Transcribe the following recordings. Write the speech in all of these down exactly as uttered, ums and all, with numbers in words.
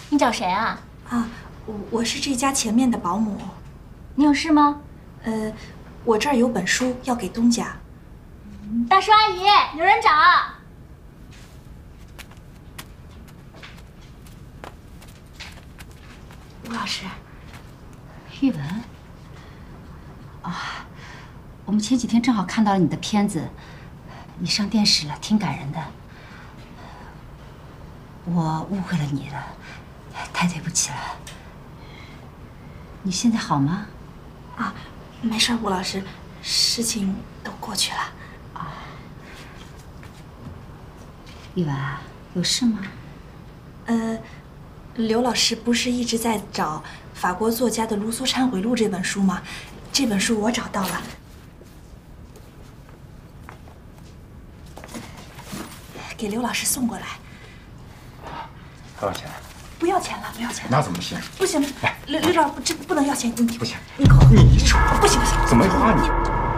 你找谁啊？ 啊，我我是这家前面的保姆。 你有事吗？ 呃，我这儿有本书要给东家。 大叔阿姨，有人找。 吴老师， 玉文。啊，我们前几天正好看到了你的片子，你上电视了，挺感人的。我误会了你了，太对不起了。你现在好吗？ 啊，没事，吴老师，事情都过去了。啊， 玉文啊，有事吗？ 呃，刘老师不是一直在找法国作家的《卢梭忏悔录》这本书吗？这本书我找到了，给刘老师送过来。 多少钱？ 不要钱了，不要钱了。 那怎么行？ 不行，哎，刘刘老师，这不能要钱，你不行， 你给我， 你说不行不行， 怎么花你就？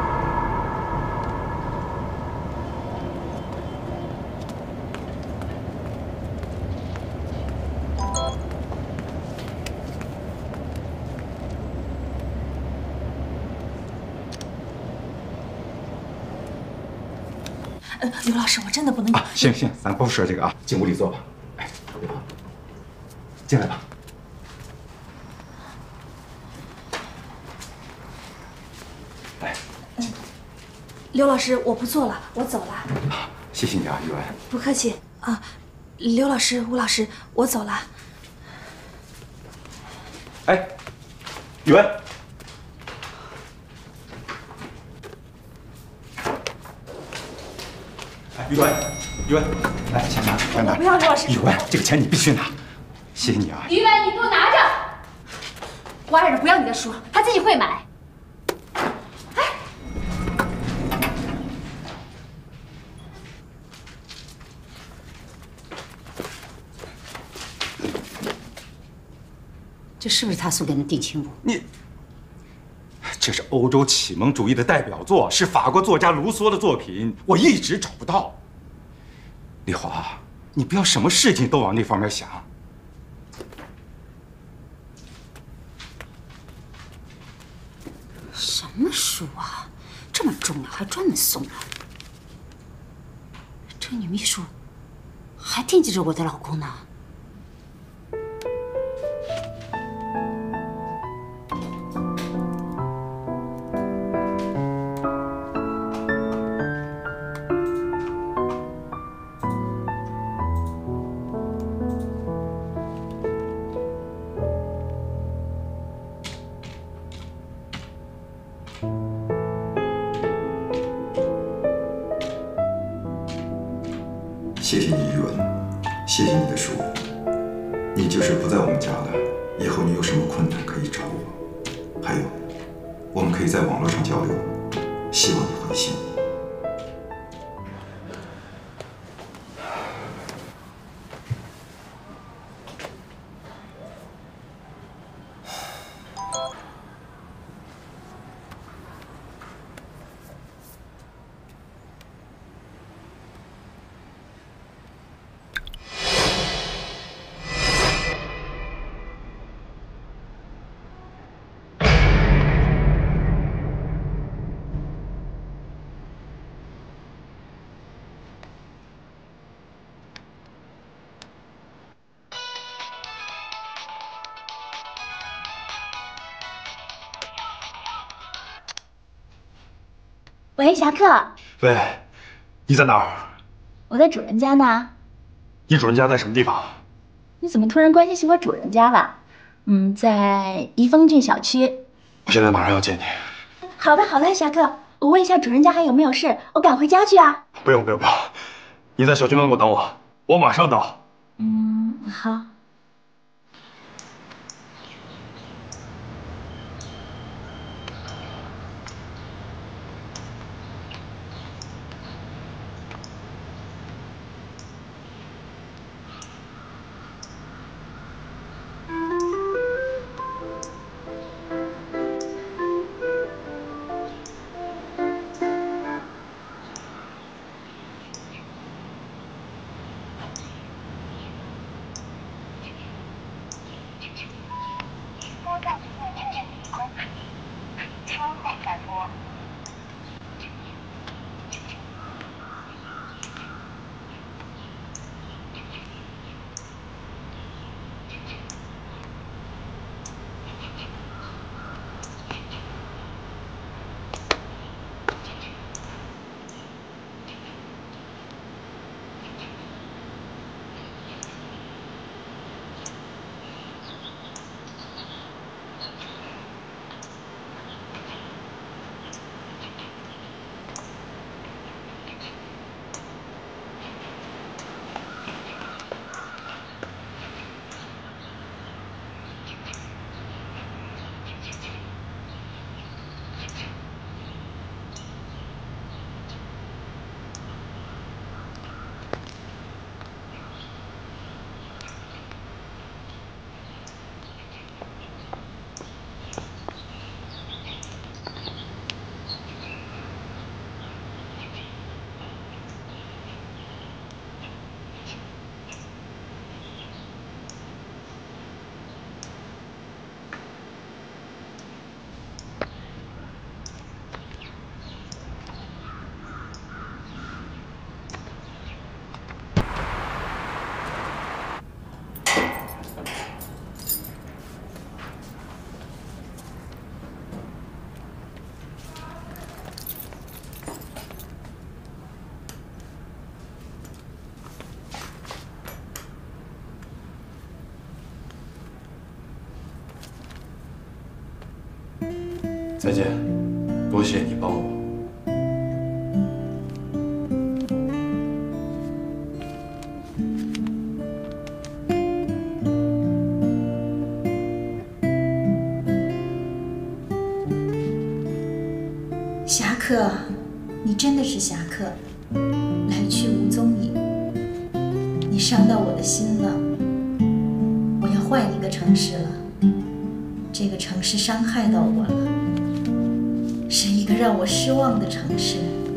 呃，刘老师，我真的不能啊！行行，咱不说这个啊，进屋里坐吧。哎，进来吧。来， 刘老师，我不做了，我走了。 啊，谢谢你啊，玉文。 不客气啊，刘老师、吴老师，我走了。 哎，玉文。玉文，玉文，来，钱拿，钱拿。 不要，刘老师。 玉文，这个钱你必须拿，谢谢你啊。 于文，你给我拿着。我爱人不要你的书，他自己会买。哎， 这是不是他送给你的定情物？ 你，这是欧洲启蒙主义的代表作，是法国作家卢梭的作品，我一直找不到。丽华，你不要什么事情都往那方面想。 什么书啊，这么重要，还专门送来。这女秘书还惦记着我的老公呢。 谢谢你，玉文，谢谢你的书。你就是不在我们家了，以后你有什么困难可以找我。还有，我们可以在网络上交流，希望你回信。 喂，侠客。 喂，你在哪儿？ 我在主人家呢。 你主人家在什么地方？ 你怎么突然关心起我主人家了？嗯，在怡丰郡小区。 我现在马上要见你。 好的，好的，侠客。我问一下主人家还有没有事，我赶回家去啊。 不用，不用，不用。你在小区门口等我，我马上到。 嗯，好。 再见，多谢你帮我。 侠客，你真的是侠客，来去无踪影。你伤到我的心了，我要换一个城市了。这个城市伤害到我了，是一个让我失望的城市。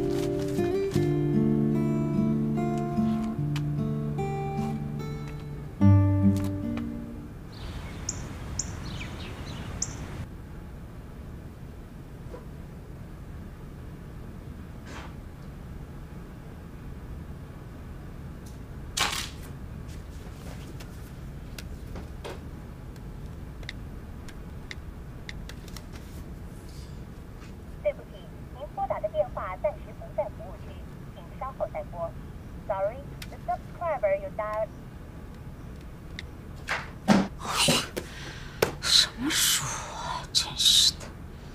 对不起，您拨打的电话暂时不在服务区，请稍后再拨。Sorry, the subscriber you dialed. 什么书啊！真是的。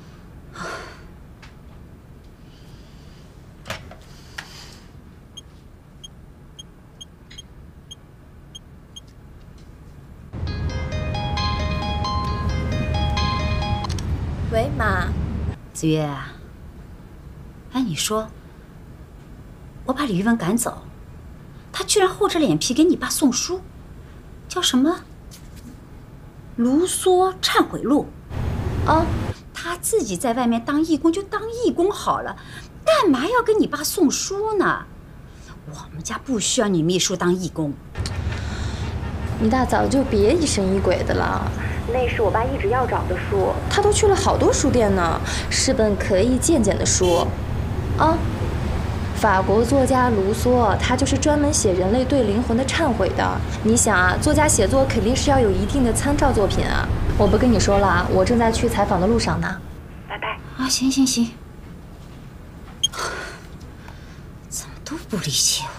喂，妈。 子月啊，哎，你说，我把李玉文赶走，他居然厚着脸皮给你爸送书，叫什么《卢梭忏悔录》啊？他自己在外面当义工就当义工好了，干嘛要跟你爸送书呢？我们家不需要你秘书当义工。 你大早就别疑神疑鬼的了。 那是我爸一直要找的书，他都去了好多书店呢，是本可以鉴检的书，啊，法国作家卢梭，他就是专门写人类对灵魂的忏悔的。你想啊，作家写作肯定是要有一定的参照作品啊。我不跟你说了，我正在去采访的路上呢。拜拜。啊，行行行，怎么都不理解我。